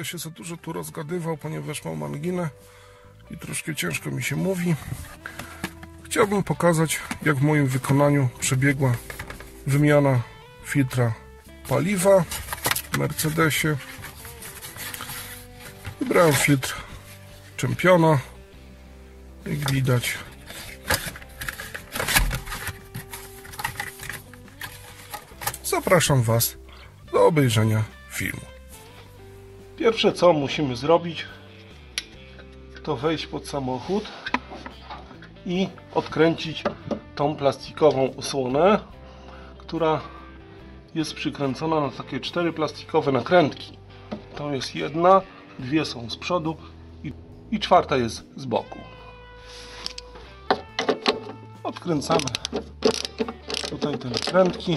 będę się za dużo tu rozgadywał, ponieważ mam anginę i troszkę ciężko mi się mówi. Chciałbym pokazać, jak w moim wykonaniu przebiegła wymiana filtra paliwa w Mercedesie. Wybrałem filtr Czempiona, jak widać. Zapraszam Was do obejrzenia filmu. Pierwsze co musimy zrobić, to wejść pod samochód i odkręcić tą plastikową osłonę, która jest przykręcona na takie 4 plastikowe nakrętki. To jest jedna, 2 są z przodu i 4 jest z boku. Odkręcamy tutaj te nakrętki.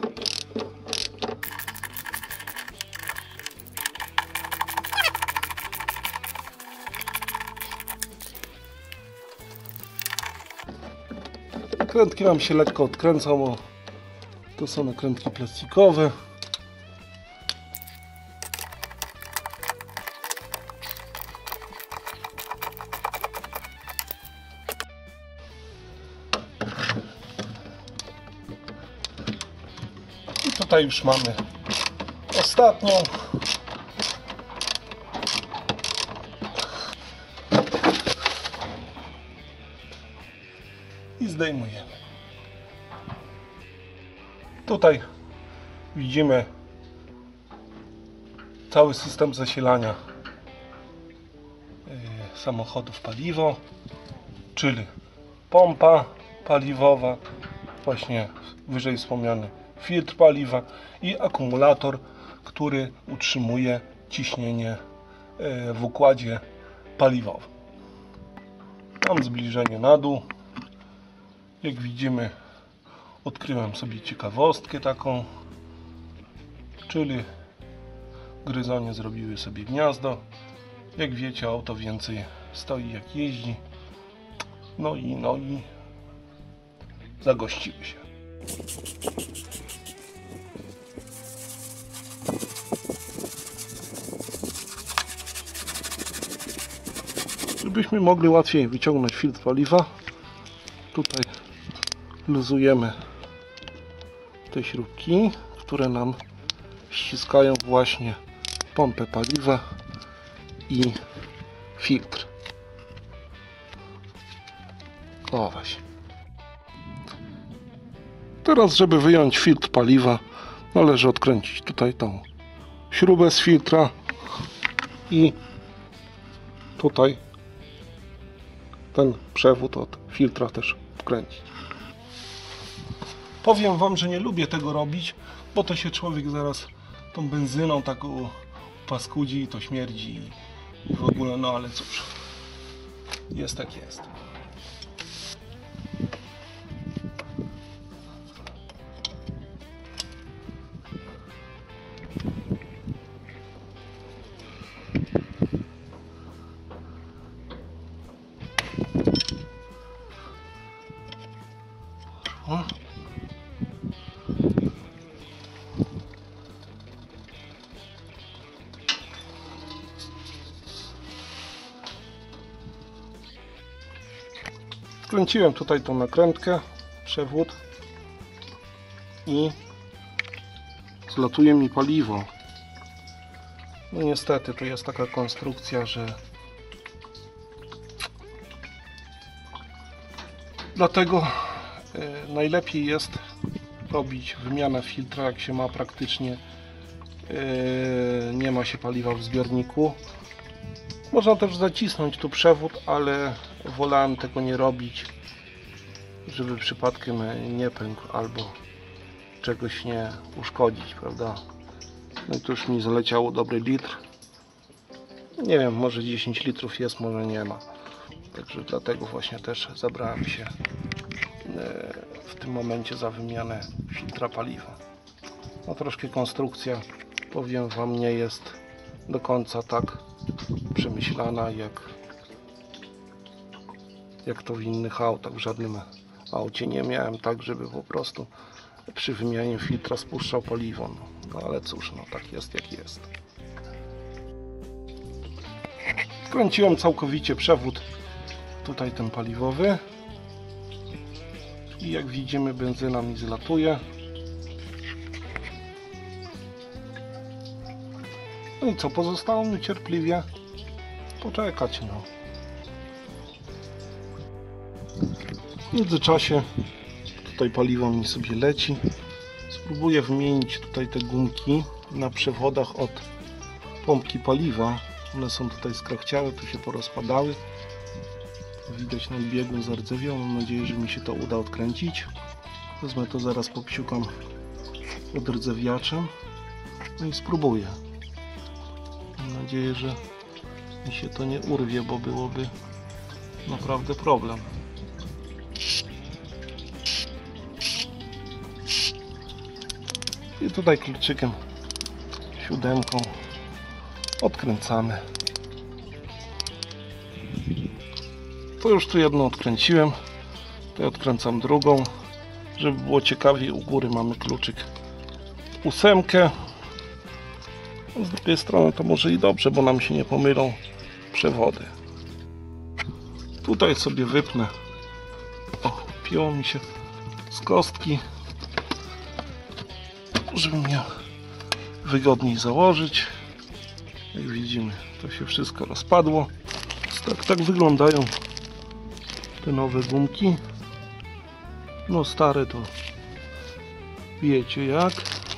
Nakrętki nam się lekko odkręcą, bo to są nakrętki plastikowe. I tutaj już mamy ostatnią. I zdejmujemy. Tutaj widzimy cały system zasilania samochodów paliwo, czyli pompa paliwowa, właśnie wyżej wspomniany filtr paliwa i akumulator, który utrzymuje ciśnienie w układzie paliwowym. Mam zbliżenie na dół. Jak widzimy, odkryłem sobie ciekawostkę taką, czyli gryzonie zrobiły sobie gniazdo. Jak wiecie, auto więcej stoi jak jeździ. No i zagościły się. Żebyśmy mogli łatwiej wyciągnąć filtr paliwa, tutaj luzujemy te śrubki, które nam ściskają właśnie pompę paliwa i filtr. O właśnie. Teraz, żeby wyjąć filtr paliwa, należy odkręcić tutaj tą śrubę z filtra i tutaj ten przewód od filtra też wkręcić. Powiem Wam, że nie lubię tego robić, bo to się człowiek zaraz tą benzyną tak paskudzi i to śmierdzi i w ogóle, no ale cóż, jest tak jest. Wkręciłem tutaj tą nakrętkę, przewód i zlatuje mi paliwo. No niestety to jest taka konstrukcja, że dlatego najlepiej jest robić wymianę filtra, jak się ma praktycznie nie ma się paliwa w zbiorniku. Można też zacisnąć tu przewód, ale wolałem tego nie robić, żeby przypadkiem nie pękł albo czegoś nie uszkodzić, prawda? No i tu już mi zaleciało dobry litr. Nie wiem, może 10 litrów jest, może nie ma. Także dlatego właśnie też zabrałem się w tym momencie za wymianę filtra paliwa. No troszkę konstrukcja, powiem Wam, nie jest do końca tak przemyślana jak to w innych autach. W żadnym aucie nie miałem tak, żeby po prostu przy wymianie filtra spuszczał paliwo. No ale cóż, no tak jest jak jest. Odkręciłem całkowicie przewód, tutaj ten paliwowy. I jak widzimy, benzyna mi zlatuje. No i co, pozostało mi cierpliwie poczekać, no. W międzyczasie tutaj paliwo mi sobie leci. Spróbuję wymienić tutaj te gumki na przewodach od pompki paliwa. One są tutaj skrachciałe, tu się porozpadały. Widać na biegu zardzewiał. Mam nadzieję, że mi się to uda odkręcić. Wezmę to zaraz, popsiukam odrdzewiaczem. No i spróbuję. Mam nadzieję, że mi się to nie urwie, bo byłoby naprawdę problem. I tutaj kluczykiem 7 odkręcamy. To już tu jedną odkręciłem. Tutaj odkręcam drugą. Żeby było ciekawiej, u góry mamy kluczyk 8. Z drugiej strony to może i dobrze, bo nam się nie pomylą przewody. Tutaj sobie wypnę. O, piło mi się z kostki, żeby mnie wygodniej założyć. Jak widzimy, to się wszystko rozpadło. Tak wyglądają te nowe gumki. No stare to wiecie jak.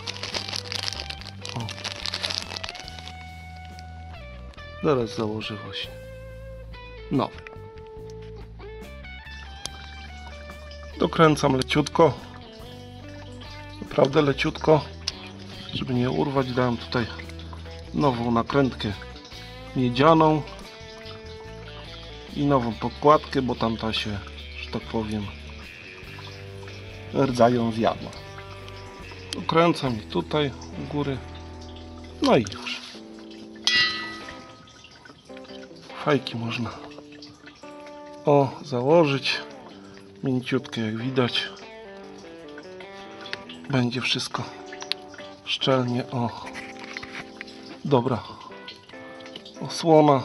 O. Zaraz założę właśnie nowe. Dokręcam leciutko. Naprawdę leciutko, żeby nie urwać. Dałem tutaj nową nakrętkę miedzianą i nową podkładkę, bo tamta się, że tak powiem, rdzają zjadła. Dokręcam i tutaj u góry. No i już. Fajki można założyć. Mięciutkie, jak widać. Będzie wszystko szczelnie. Dobra osłona.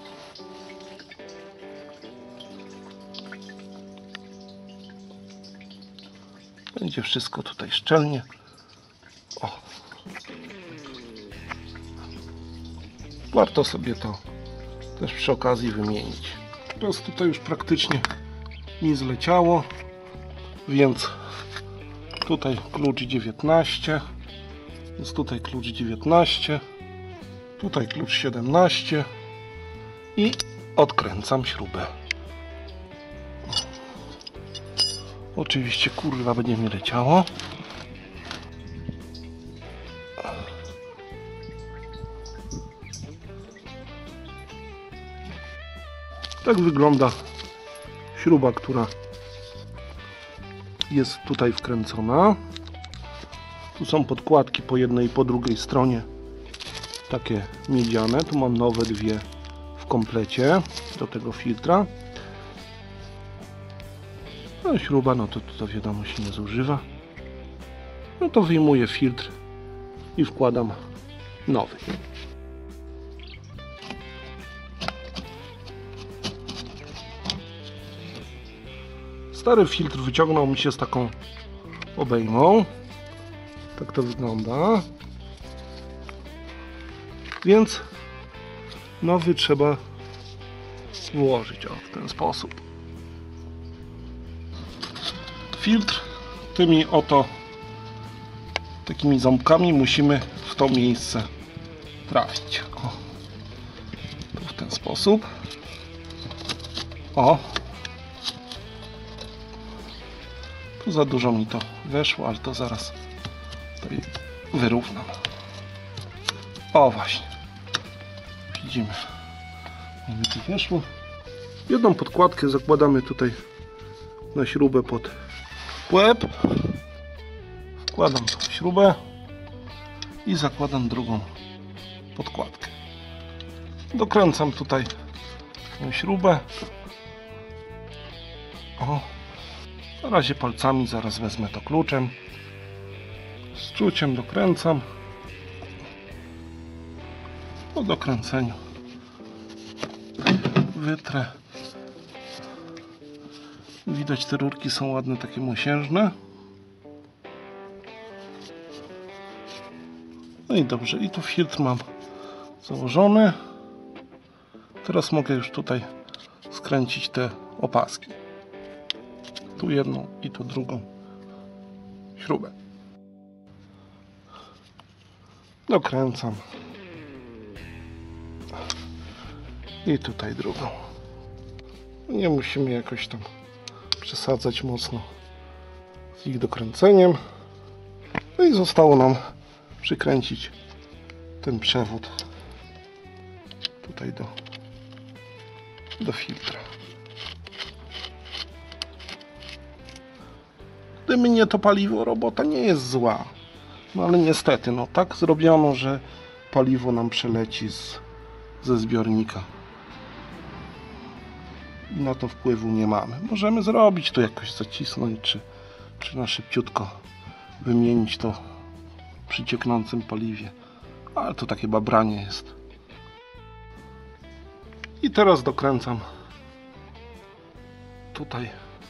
Będzie wszystko tutaj szczelnie. Warto sobie to też przy okazji wymienić. Teraz tutaj już praktycznie mi zleciało, więc tutaj klucz 19, jest tutaj klucz 19, tutaj klucz 17 i odkręcam śrubę. Oczywiście kurwa będzie mi leciało. Tak wygląda śruba, która jest tutaj wkręcona. Tu są podkładki po jednej i po drugiej stronie, takie miedziane. Tu mam nowe dwie w komplecie do tego filtra. No śruba, no to wiadomo się nie zużywa. No to wyjmuję filtr i wkładam nowy. Stary filtr wyciągnął mi się z taką obejmą. Tak to wygląda. Więc nowy trzeba włożyć w ten sposób. Filtr tymi oto takimi ząbkami musimy w to miejsce trafić. Tu w ten sposób. Tu za dużo mi to weszło, ale to zaraz tutaj wyrównam. Właśnie. Widzimy. Mi tu weszło. Jedną podkładkę zakładamy tutaj na śrubę pod łeb. Wkładam tą śrubę i zakładam drugą podkładkę. Dokręcam tutaj tą śrubę. Na razie palcami, zaraz wezmę to kluczem. Z czuciem dokręcam. Po dokręceniu wytrę. Widać, te rurki są ładne, takie mosiężne. No i dobrze, i tu filtr mam założony. Teraz mogę już tutaj skręcić te opaski. Tu jedną i tu drugą śrubę. Dokręcam. I tutaj drugą. Nie musimy jakoś tam przesadzać mocno z ich dokręceniem. No i zostało nam przykręcić ten przewód tutaj do filtra. Gdyby nie to paliwo, robota nie jest zła. No ale niestety, no tak zrobiono, że paliwo nam przeleci ze zbiornika. I na to wpływu nie mamy. Możemy zrobić to jakoś, zacisnąć, czy na szybciutko wymienić to przy cieknącym paliwie. Ale to takie babranie jest. I teraz dokręcam tutaj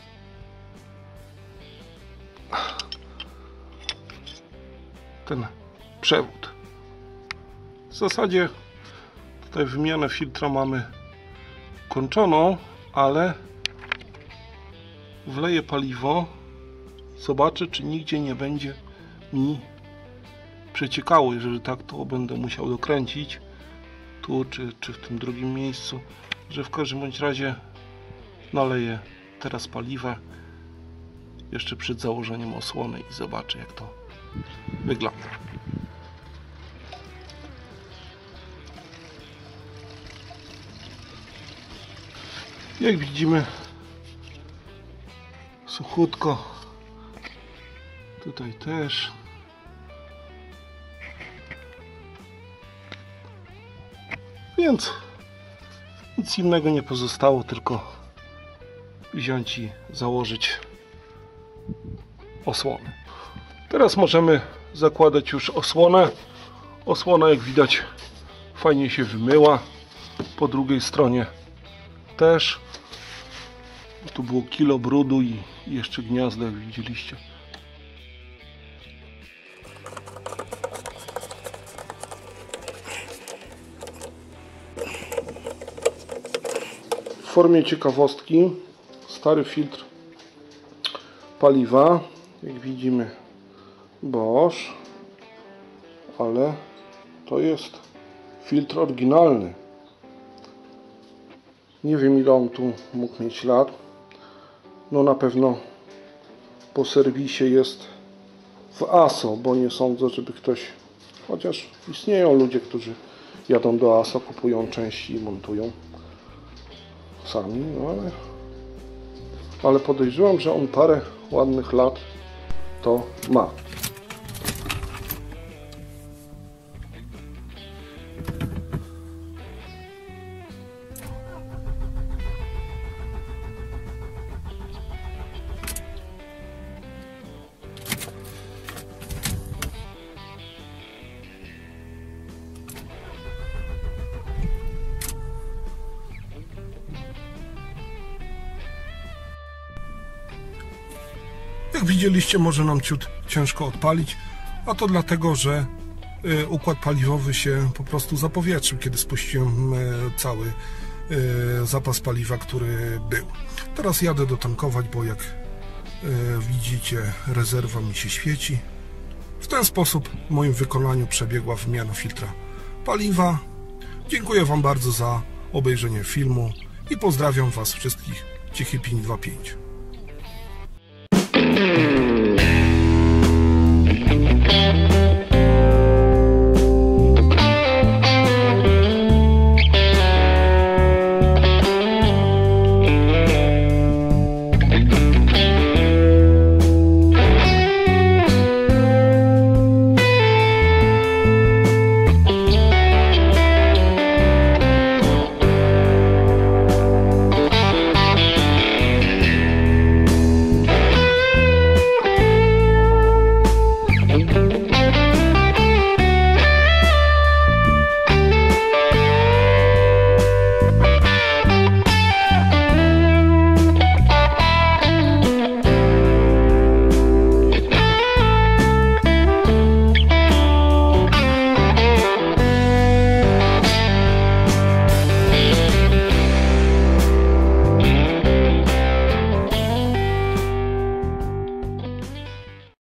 ten przewód. W zasadzie tutaj wymianę filtra mamy kończoną, ale wleję paliwo, zobaczę, czy nigdzie nie będzie mi przeciekało. Jeżeli tak, to będę musiał dokręcić tu czy w tym drugim miejscu, że w każdym bądź razie naleję teraz paliwa jeszcze przed założeniem osłony i zobaczę, jak to wygląda. Jak widzimy, suchutko, tutaj też. Więc nic innego nie pozostało, tylko wziąć i założyć osłonę. Teraz możemy zakładać już osłonę. Osłona, jak widać, fajnie się wymyła. Po drugiej stronie też. Tu było kilo brudu i jeszcze gniazda, jak widzieliście. W formie ciekawostki, stary filtr paliwa, jak widzimy, Bosch, ale to jest filtr oryginalny. Nie wiem, ile on tu mógł mieć lat. No na pewno po serwisie jest w ASO, bo nie sądzę, żeby ktoś, chociaż istnieją ludzie, którzy jadą do ASO, kupują części i montują sami, no ale podejrzewam, że on parę ładnych lat to ma. Jak widzieliście, może nam ciut ciężko odpalić, a to dlatego, że układ paliwowy się po prostu zapowietrzył, kiedy spuściłem cały zapas paliwa, który był. Teraz jadę dotankować, bo jak widzicie, rezerwa mi się świeci. W ten sposób w moim wykonaniu przebiegła wymiana filtra paliwa. Dziękuję Wam bardzo za obejrzenie filmu i pozdrawiam Was wszystkich. Cichy Piń 25.